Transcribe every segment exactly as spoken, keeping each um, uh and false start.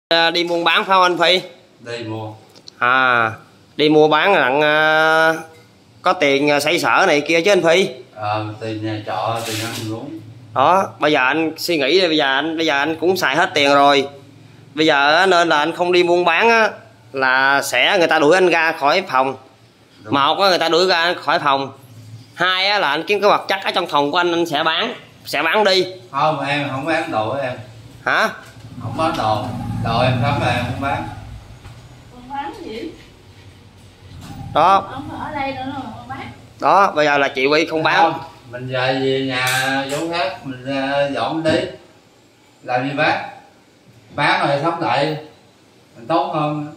Đi buôn bán phải không anh Phi? Đi mua. À, đi mua bán là uh, có tiền xoay sở này kia chứ anh Phi? Ờ, tiền nhà trọ, tiền ăn uống. Đó, bây giờ anh suy nghĩ bây giờ anh bây giờ anh cũng xài hết tiền rồi. Bây giờ nên là anh không đi buôn bán á, là sẽ người ta đuổi anh ra khỏi phòng. Đúng. Một á, người ta đuổi ra khỏi phòng. Hai á, là anh kiếm cái vật chất ở trong phòng của anh anh sẽ bán, sẽ bán đi. Không, em không bán đồ của em. Hả? Không bán đồ. Đồ em cấm là em không bán. Không bán gì? Đó. Ông ở đây nữa mà không bán. Đó, bây giờ là chị Quy không bán. Không, mình về về nhà chỗ khác mình dọn đi. Làm gì bán? Bán rồi sống lại mình tốt hơn.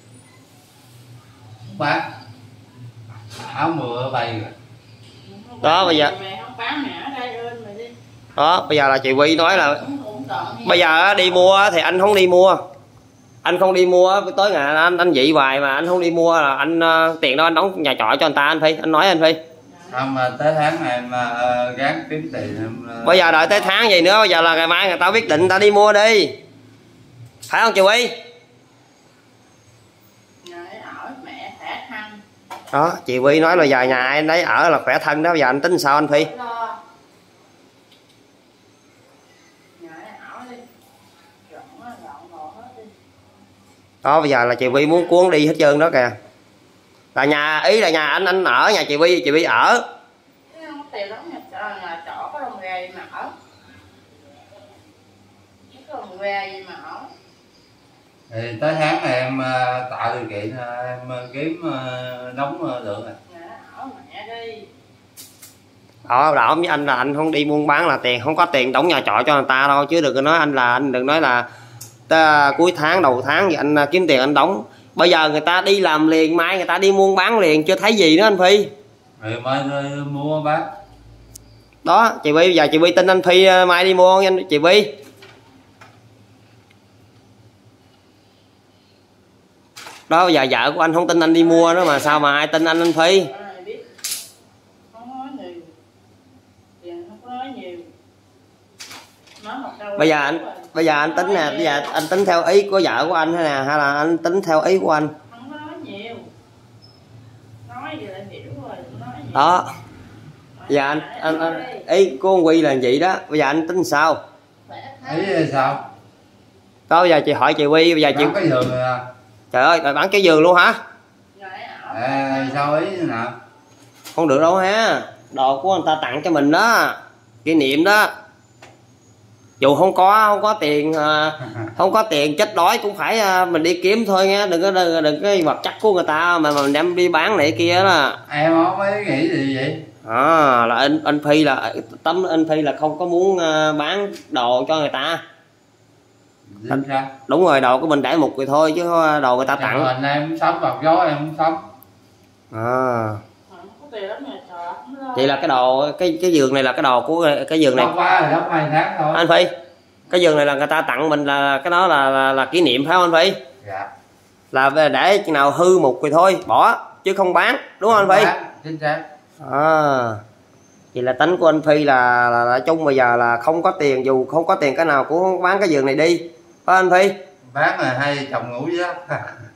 Không bán. Áo mưa bay rồi. Đó bây giờ. Mẹ không bán mẹ ở đây ơn mày đi. Đó, bây giờ là chị Quy nói là bây giờ đi mua thì anh không đi mua. Anh không đi mua tới ngày anh anh dị hoài mà anh không đi mua là anh uh, tiền đó anh đóng nhà trọ cho người ta anh Phi, anh nói anh Phi. Không mà tới tháng này em uh, gắng kiếm tiền em, uh... Bây giờ đợi tới tháng gì nữa, bây giờ là ngày mai người ta quyết định người ta đi mua đi. Phải không chị Quy? Đó, chị Quy nói là giờ nhà ai đấy ở là khỏe thân đó, bây giờ anh tính sao anh Phi? Đó, bây giờ là chị Quy muốn cuốn đi hết trơn đó kìa. Là nhà, ý là nhà anh anh ở, nhà chị Quy, chị Quy ở. Tiền lắm nhà trọ có đồng gà gì mà ở. Có đồng gà gì mà ở. Thì tới tháng này em uh, tạo điều kiện uh, em uh, kiếm uh, đóng uh, lượng rồi. Ở mẹ đi. Đó, đó với anh là anh không đi buôn bán là tiền, không có tiền đóng nhà trọ cho người ta đâu, chứ đừng có nói anh là anh đừng nói là ta, cuối tháng đầu tháng thì anh kiếm tiền anh đóng. Bây giờ người ta đi làm liền, mai người ta đi buôn bán liền chưa thấy gì nữa anh Phi. Rồi mai mua bán. Đó, chị Phi bây giờ chị Phi tin anh Phi mai đi mua nha chị Phi. Đó, bây giờ vợ của anh không tin anh đi mua nữa mà sao mà ai tin anh anh Phi. Bây giờ anh bây giờ anh tính nè, bây giờ anh tính theo ý của vợ của anh hay nè, hay là anh tính theo ý của anh? Không có nói nhiều. Nói gì lại hiểu rồi, nói gì. Đó. Bây giờ anh, anh, anh ý của ông Quy là vậy đó, bây giờ anh tính sao? Ý là sao? Đó, bây giờ chị hỏi chị Quy, bây giờ chị cái giường rồi à? Trời ơi, bán cái giường luôn hả? À, sao ý nào? Không được đâu ha. Đồ của người ta tặng cho mình đó, kỷ niệm đó. Dù không có không có tiền không có tiền chết đói cũng phải mình đi kiếm thôi nha, đừng có đừng, đừng cái vật chất của người ta mà mình đem đi bán này kia đó. Em không có nghĩ gì vậy? À, là anh anh Phi là tấm anh Phi là không có muốn bán đồ cho người ta. Anh, đúng rồi, đồ của mình để mục rồi thôi chứ đồ người ta tặng. Mình em sống bọc gió em không sống. À. Vậy là cái đồ cái cái giường này là cái đồ của cái giường này. Không qua rồi, đóng hai tháng thôi. Anh Phi, cái giường này là người ta tặng mình là cái đó là là, là kỷ niệm phải không anh Phi? Dạ. Là để khi nào hư một thì thôi bỏ chứ không bán, đúng không, không anh Phi? Bán, chính xác. À. Vậy là tính của anh Phi là, là nói chung bây giờ là không có tiền, dù không có tiền cái nào cũng không bán cái giường này đi, phải anh Phi? Bán là hai chồng ngủ với đó.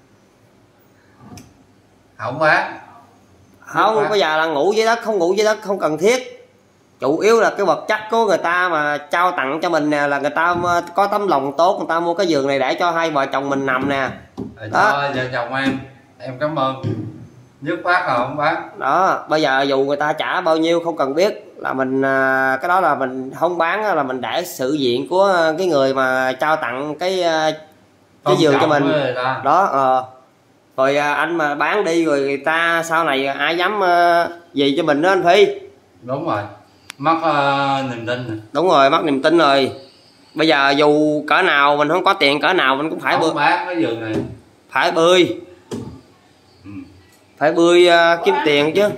Không bán. Không, bán. Bây giờ là ngủ dưới đất, không ngủ dưới đất không cần thiết. Chủ yếu là cái vật chất của người ta mà trao tặng cho mình nè, là người ta có tấm lòng tốt, người ta mua cái giường này để cho hai vợ chồng mình nằm nè. Đó, vợ chồng em, em cảm ơn. Dứt khoát là không bán. Đó, bây giờ dù người ta trả bao nhiêu không cần biết, là mình cái đó là mình không bán, là mình để sự diện của cái người mà trao tặng cái cái giường cho mình. Đó, ờ. Rồi anh mà bán đi rồi người ta sau này ai dám gì cho mình đó anh Phi. Đúng rồi, mất uh, niềm tin. Đúng rồi, mất niềm tin rồi. Bây giờ dù cỡ nào mình không có tiền cỡ nào mình cũng phải bươi. Bán cái giường này phải bươi. Ừ. Phải bươi uh, kiếm tiền chứ.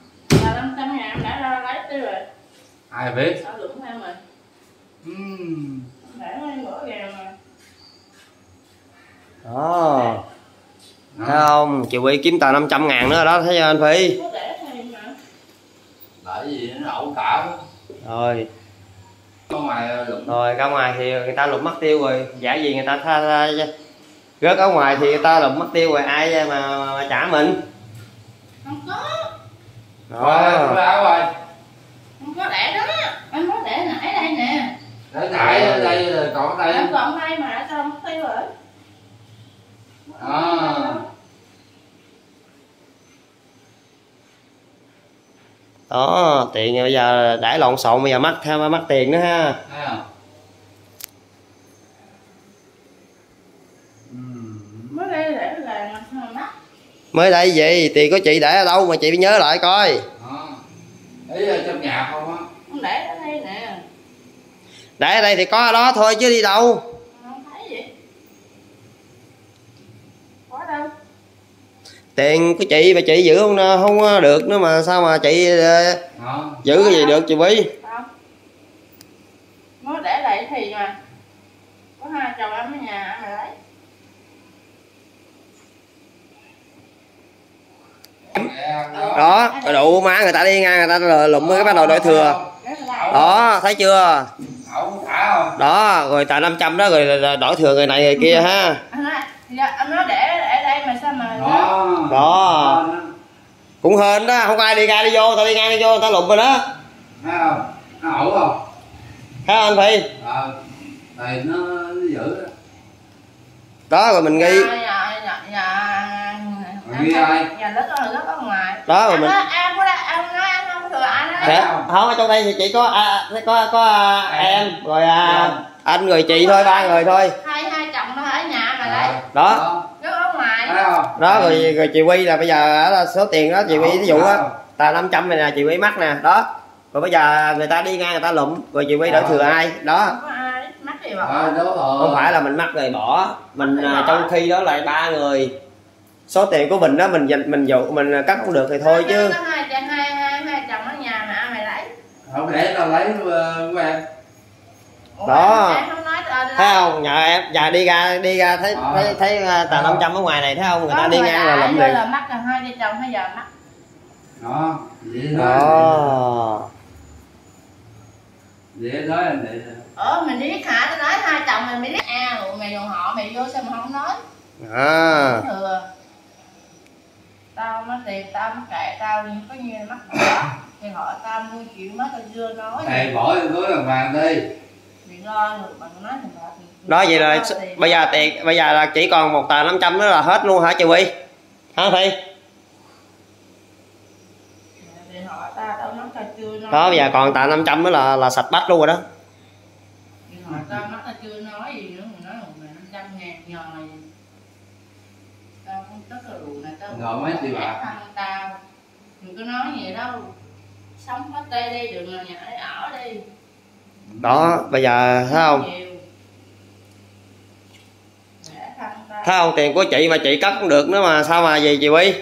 Ai biết. Uhm. Đó. Thấy không? Chị Quy kiếm tờ năm trăm ngàn nữa đó, thấy chưa anh Phi? Bởi vì nó ẩu cả. Rồi. Con ngoài lụm. Rồi ra ngoài thì người ta lụm mất tiêu rồi, giả gì người ta tha, tha, rớt ở ngoài thì người ta lụm mất tiêu rồi ai mà, mà trả mình. Không có. Rồi, rồi. Không có để đó, anh có để nãy đây nè. Để nãy ở đây rồi còn ở đây. Em còn đây mà đã sao mất tiêu rồi. À. Đó, tiền bây giờ đãi lộn xộn bây giờ mắc theo mắc tiền nữa ha. À. Mới đây để là mắc. Mới đây gì, tiền của chị để ở đâu mà chị phải nhớ lại coi. À. Ý ở trong nhà không á. Không để ở đây nè. Để ở đây thì có ở đó thôi chứ đi đâu. Không thấy gì. Có đâu. Tiền của chị mà chị giữ không không được nữa mà sao mà chị à. Giữ cái gì được chị Bí? Không. Mới để lại thì mà. Có hai chồng em ở nhà ăn rồi đấy. Đó, đủ má người ta đi ngang người ta lụm cái bắt đầu đổi thừa. Đó, thấy chưa? Đó, rồi tại năm trăm đó rồi đổi thừa người này người kia ha. Anh nói để ở đây mà sao mà đó, đó. Cũng hên đó, không ai đi ra đi vô, tao đi ngang đi vô tao lụm rồi đó. Thấy không? Nó ẩu không? Thấy không anh Phi? Ờ, này nó, nó giữ đó. Đó rồi mình ghi. Nhà nhà nhà nhà ghi ai? Nhà lớp ở lớp ở ngoài. Đó rồi mình. Em có em nói em không thừa anh đó. Không, ở trong đây thì chỉ có à, có có à, em rồi à, anh rồi chị thôi, ba người thôi. Hai hai chồng nó ở nhà mà đấy. Đó. Lớp ở ngoài. Đó rồi rồi chị Quy là bây giờ là số tiền đó chị Quy ví dụ á là năm trăm này nè chị Quy mắc nè đó. Rồi bây giờ người ta đi ngang người ta lụm rồi chị Quy đổi thừa ai đó. Mắc thì bỏ. À, không phải là mình mắc rồi bỏ mình à, trong khi đó lại ba người số tiền của mình đó mình dành mình dụ mình cắt không được thì thôi chứ. Hai hai hai hai chồng ở nhà mà ai mày lấy. Không để tao lấy của em. Đó. Em không nói thấy không nhờ em giờ đi ra đi ra thấy à. thấy thấy tà năm trăm ở ngoài này thấy không người ta đi ngang là lụm liền. Là mắc là hai vợ chồng bây giờ mắc. Đó. Vậy đó. Vậy nói anh để. Ờ mình biết hả, tôi nói hai chồng mình mới biết à, mày dòng họ mày vô sao mà không nói. À. Thừa. Tao mất tiền tao mất kệ tao có như mắc đó thì họ tao mua chuyện mất tao chưa nói. Thầy bỏ vô túi bằng vàng đi. Mình lo được bằng nói thì mà. Đó vậy rồi bây giờ tiền bây giờ là chỉ còn một tờ năm trăm nữa là hết luôn hả chị Quy? Hả Phi? Đó bây giờ còn tờ năm trăm nữa là là sạch bách luôn rồi đó. Họ tao mắc tao chưa nói gì nữa mà nói một năm trăm ngàn nhòi. Tao không tất là đủ này tao rồi mấy chị bà tao đừng có nói gì đâu, sống hết đây đi đừng là nhà để ở đi. Đó bây giờ thấy không thấy không tiền của chị mà chị cất không được nữa mà sao mà gì chị Quy?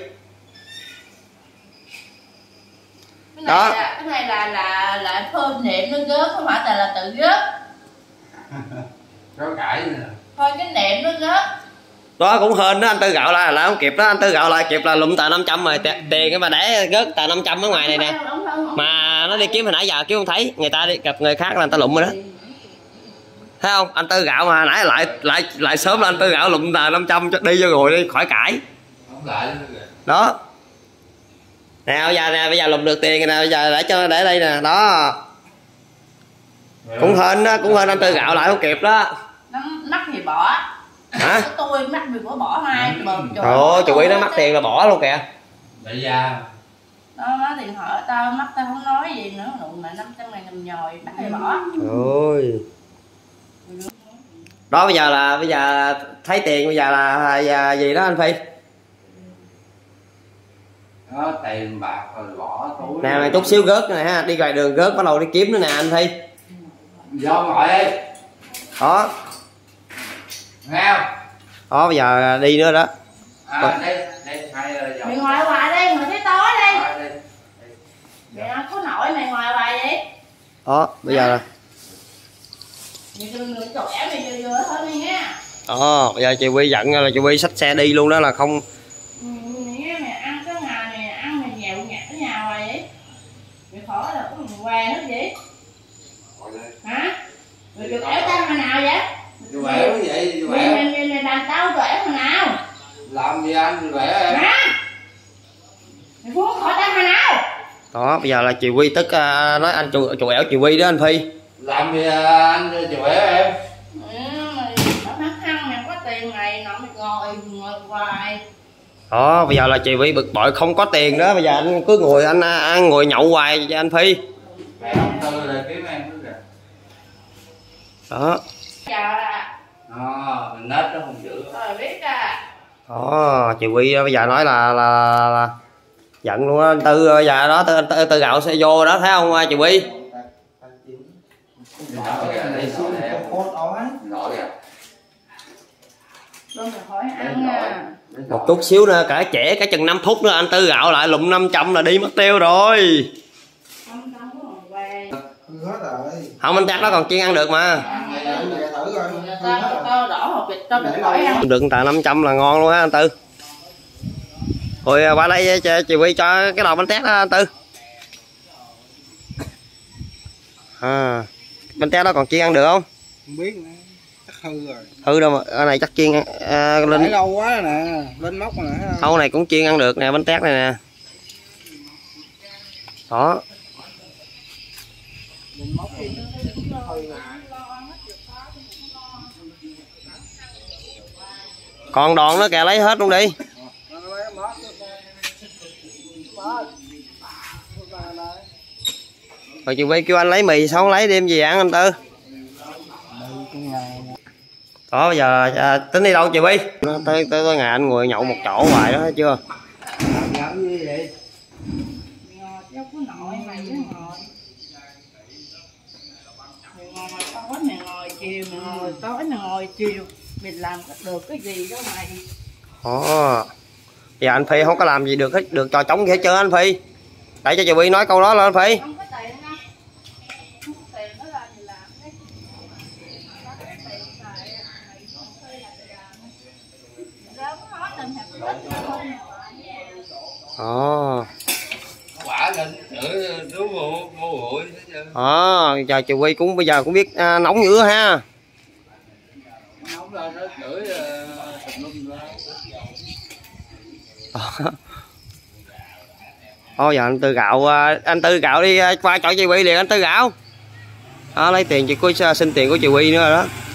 Cái này đó là, cái này là là là phơm niệm nó gớt không phải là là tự gớt. Có cãi nữa. Thôi cái niệm nó gớt. Đó cũng hên đó, anh Tư gạo lại là không kịp đó, anh Tư gạo lại kịp là lụm tờ năm trăm rồi, tiền cái mà để gớt tờ năm trăm ở ngoài này nè. Mà nó đi kiếm hồi nãy giờ kiếm không thấy, người ta đi gặp người khác là người ta lụm rồi đó. Thấy không? Anh Tư gạo mà nãy lại lại lại sớm là anh Tư gạo lụm tờ năm trăm cho đi vô ngồi đi khỏi cãi. Không lại đó. Nè bây giờ nè, bây giờ lụm được tiền rồi nè, bây giờ để cho để đây nè, đó. Cũng hên đó, cũng hên anh Tư gạo lại không kịp đó. Nó mắc thì bỏ. Hả? Tôi mắc vì bỏ bỏ hai trời ơi chủ ý nó mắc tiền là bỏ luôn kìa. Bây giờ đó nói tiền hỏi tao mắc tao không nói gì nữa lụm mà năm trăm ngàn cầm nhồi bắt thì bỏ. Ôi. Đó bây giờ là bây giờ thấy tiền bây giờ là giờ gì đó anh Phi? đó tiền bạc rồi bỏ túi nè này chút xíu gớt này ha, đi ngoài đường gớt bắt đầu đi kiếm nữa nè anh Phi. vô ngồi đi đó nghe không? Đó bây giờ đi nữa đó. À, đi, đi, hai mày ngoài hoài đi, ngồi tới tối đi. Mày không có nổi mày ngoài hoài vậy. Đó bây giờ là mày đừng đừng chỗ ẻo mày vừa vừa thôi mày nghe. Đó bây giờ chị Quy giận là chị Quy xách xe đi luôn đó là không. Mày mày ăn cái ngày mày ăn mày nhẹo nhạt ở nhà hoài vậy. Mày khỏi là có mày què hết vậy. Hả? Vui vẻ quá vậy, vui vẻ. Mày mày làm tao vẻ thằng nào? Làm gì anh vui vẻ em? Hả? Mày muốn khỏi tao thằng nào? Đó, bây giờ là chị Quy tức uh, nói anh chủ chủ ẻo chị Quy đó anh Phi. Làm gì anh vui vẻ em? Ừ, mày nó mắc hăng mày có tiền mày nó mày ngồi ngồi hoài. Đó, bây giờ là chị Quy bực bội không có tiền đó, bây giờ anh cứ ngồi anh, anh ngồi nhậu hoài cho anh Phi. Mẹ ông Tư là kiếm em nữa kìa. Đó. Giờ là Ờ, mình nết nó không giữ. rồi biết à. Đó, chị Quy bây giờ nói là là, là giận luôn á. Anh Tư bây giờ đó Tư, Tư, Tư Gạo sẽ vô đó thấy không chị Quy? Con phải hỏi ăn à. Một chút xíu nữa cả trẻ cả chừng năm phút nữa anh Tư Gạo lại lụm năm trăm là đi mất tiêu rồi. Không không có còn về. Không anh chắc nó còn chiên ăn được mà. Tao tao đổ hột vịt tao đừng hỏi ăn. Đừng tại năm trăm là ngon luôn á anh Tư. Rồi qua đây cho chị Quy cho cái đầu bánh tét đó anh Tư. À, bánh tét đó còn chiên ăn được không? Không biết nữa, chắc hư rồi. Hư đâu mà, cái này chắc chiên à, lên Để lâu quá rồi nè, lên móc rồi nè. Không, này cũng chiên ăn được nè, bánh tét này nè. Đó. Lên móc thì hư rồi. Còn đòn nó kìa lấy hết luôn đi. Rồi chị Quy kêu anh lấy mì sao không lấy đêm gì ăn anh Tư? Đó bây giờ à, tính đi đâu chị Quy? Tới tới tới ngày anh ngồi nhậu một chỗ hoài đó thấy chưa? Làm gì vậy? Ngồi cháu có nội mày với ngồi. Mày ngồi tối mày ngồi chiều, mày ngồi tối mày ngồi chiều. Mình làm được cái gì đó mày. Ồ. Giờ anh Phi không có làm gì được hết, được trò trống gì hết trơn anh Phi. Để cho chị Quy nói câu đó lên anh Phi. Không có tiền đâu. Không có tiền nó làm gì làm đấy. Có tiền xài mày không thuê là tiền làm. Rớm nói tình thật tích thôi. Ồ. Quả lên chữ đứa vô vô nguội hết trơn. Ờ, giờ chị Quy cũng bây giờ cũng biết à, nóng dữ ha. Nóng lên nó chửi tùm lum ra. Thôi giờ anh Tư Gạo anh Tư Gạo đi qua chỗ chị Quy liền anh Tư Gạo. Đó, lấy tiền chị Quy xin tiền của chị Quy nữa rồi đó.